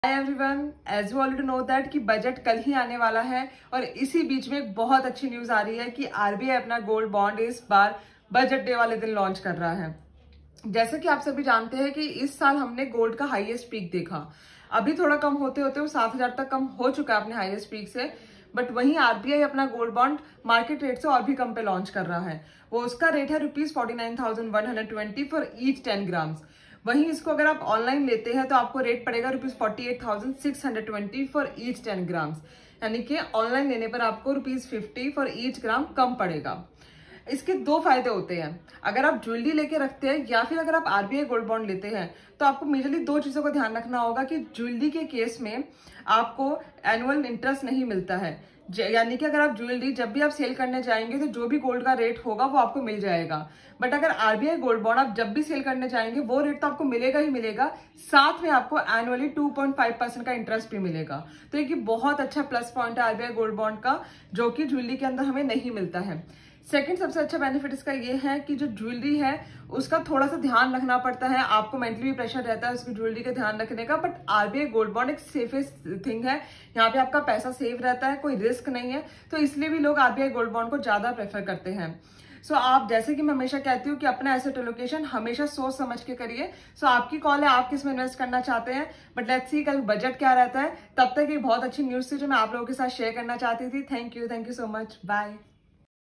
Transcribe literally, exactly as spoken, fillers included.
Hi everyone, as you already know that कि budget कल ही आने वाला है और इसी बीच में एक बहुत अच्छी न्यूज आ रही है कि आरबीआई अपना गोल्ड बॉन्ड इस बार बजट डे वाले दिन लॉन्च कर रहा है। जैसे कि आप सभी जानते हैं कि इस साल हमने गोल्ड का हाईएस्ट पीक देखा। अभी थोड़ा कम होते होते वो सात हजार तक कम हो चुका है अपने हाईएस्ट पीक से, बट वहीं आरबीआई अपना गोल्ड बॉन्ड मार्केट रेट से और भी कम पे लॉन्च कर रहा है। वो उसका रेट है rupees forty nine thousand one hundred twenty for each ten grams. वहीं इसको अगर आप ऑनलाइन लेते हैं तो आपको रेट पड़ेगा rupees forty eight thousand six hundred twenty for each ten grams, यानी कि ऑनलाइन लेने पर आपको rupees fifty for each gram कम पड़ेगा। इसके दो फायदे होते हैं। अगर आप ज्वेलरी लेके रखते हैं या फिर अगर आप आरबीआई गोल्ड बॉन्ड लेते हैं तो आपको मेजरली दो चीजों का ध्यान रखना होगा कि ज्वेलरी के केस में आपको एनुअल इंटरेस्ट नहीं मिलता है, यानी कि अगर आप ज्वेलरी जब भी आप सेल करने जाएंगे तो जो भी गोल्ड का रेट होगा वो आपको मिल जाएगा। बट अगर आरबीआई गोल्ड बॉन्ड आप जब भी सेल करने जाएंगे वो रेट तो आपको मिलेगा ही मिलेगा, साथ में आपको annually two point five percent का इंटरेस्ट भी मिलेगा। तो ये बहुत अच्छा प्लस पॉइंट है आरबीआई गोल्ड बॉन्ड का, जो कि ज्वेलरी के अंदर हमें नहीं मिलता है। सेकंड सबसे अच्छा बेनिफिट इसका ये है कि जो ज्वेलरी है उसका थोड़ा सा ध्यान रखना पड़ता है, आपको मेंटली भी प्रेशर रहता है उसकी ज्वेलरी का ध्यान रखने का। बट आरबीआई गोल्ड बॉन्ड एक सेफेस्ट थिंग है, यहाँ पे आपका पैसा सेफ रहता है, कोई रिस्क नहीं है, तो इसलिए भी लोग आरबीआई गोल्ड बॉन्ड को ज्यादा प्रेफर करते हैं। सो so, आप जैसे कि मैं हमेशा कहती हूँ कि अपना एसेट एलोकेशन हमेशा सोच समझ के करिए। सो so, आपकी कॉल है, आप किस में इन्वेस्ट करना चाहते हैं, बट लेट्स सी कल बजट क्या रहता है। तब तक एक बहुत अच्छी न्यूज थी जो मैं आप लोगों के साथ शेयर करना चाहती थी। Thank you thank you so much, bye.